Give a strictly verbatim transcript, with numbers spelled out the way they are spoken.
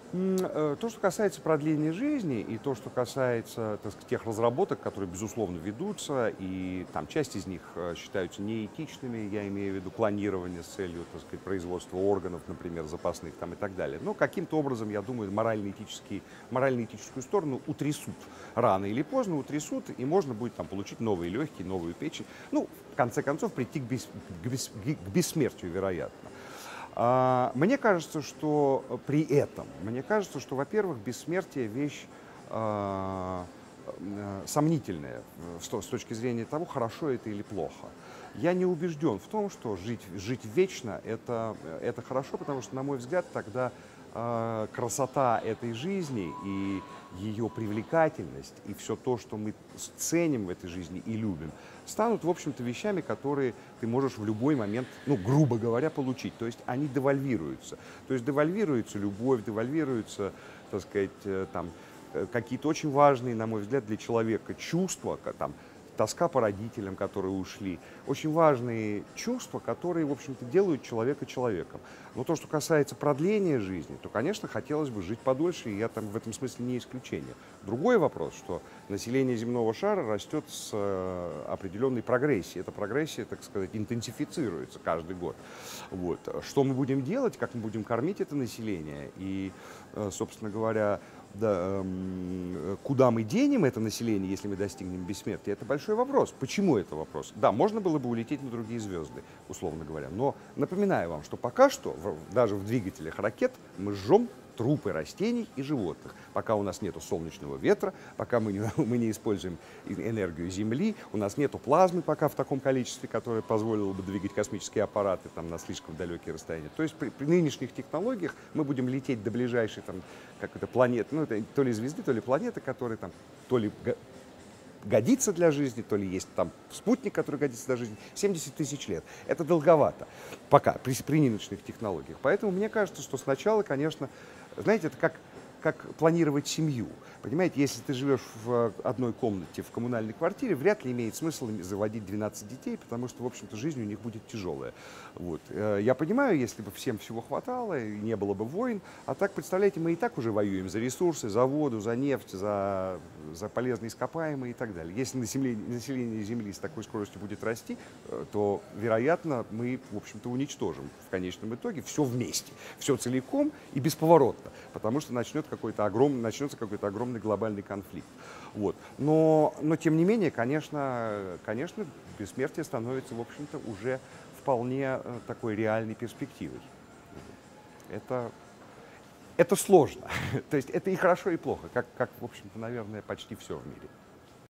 М, э, То, что касается продления жизни и то, что касается, так сказать, тех разработок, которые, безусловно, ведутся, и там часть из них э, считаются неэтичными, я имею в виду клонирование с целью, так сказать, производства органов, например, запасных там и так далее. Но каким-то образом, я думаю, морально-этический, морально-этическую сторону утрясут. Рано или поздно утрясут, и можно будет там получить новые легкие, новую печень. Ну, в конце концов, прийти к, бес- к бес- к бессмертию, вероятно. А, Мне кажется, что э, при этом, мне кажется, что, во-первых, бессмертие вещь а, э, сомнительная э, с то- с точки зрения того, хорошо это или плохо. Я не убежден в том, что жить, жить вечно это, э, это хорошо, потому что, на мой взгляд, тогда а, красота этой жизни и ее привлекательность, и все то, что мы с- ценим в этой жизни и любим, станут, в общем-то, вещами, которые ты можешь в любой момент, ну, грубо говоря, получить. То есть они девальвируются. То есть девальвируется любовь, девальвируются, так сказать, э, там, э, какие-то очень важные, на мой взгляд, для человека чувства, ка- там, тоска по родителям, которые ушли. Очень важные чувства, которые, в общем-то, делают человека человеком. Но то, что касается продления жизни, то, конечно, хотелось бы жить подольше, и я там в этом смысле не исключение. Другой вопрос, что население земного шара растет с э, определенной прогрессией. Эта прогрессия, так сказать, интенсифицируется каждый год. Вот. Что мы будем делать, как мы будем кормить это население и, э, собственно говоря, да, эм, куда мы денем это население, если мы достигнем бессмертия, это большой вопрос. Почему это вопрос? Да, можно было бы улететь на другие звезды, условно говоря. Но напоминаю вам, что пока что, в- даже в двигателях ракет, мы жжем трупы растений и животных. Пока у нас нет солнечного ветра, пока мы не, мы не используем и- энергию Земли, у нас нет плазмы пока в таком количестве, которое позволило бы двигать космические аппараты там, на слишком далекие расстояния. То есть при, при нынешних технологиях мы будем лететь до ближайшей там, как это, планеты, ну, это то ли звезды, то ли планеты, которые там то ли го- годится для жизни, то ли есть там спутник, который годится для жизни. семьдесят тысяч лет. Это долговато пока, при, при нынешних технологиях. Поэтому мне кажется, что сначала, конечно, знаете, это как, как планировать семью. Понимаете, если ты живешь в одной комнате в коммунальной квартире, вряд ли имеет смысл им заводить двенадцать детей, потому что, в общем-то, жизнь у них будет тяжелая. Вот. Э, Я понимаю, если бы всем всего хватало, и не было бы войн, а так, представляете, мы и так уже воюем за ресурсы, за воду, за нефть, за, за полезные ископаемые и так далее. Если население, население Земли с такой скоростью будет расти, э, то, вероятно, мы, в общем-то, уничтожим в конечном итоге все вместе, все целиком и бесповоротно, потому что начнет какой-то огромный, начнется какой-то огромный глобальный конфликт. Вот. Но, но, тем не менее, конечно, конечно, бессмертие становится, в общем-то, уже вполне э, такой реальной перспективой. Это, это сложно. То есть это и хорошо, и плохо, как, как в общем-то, наверное, почти все в мире.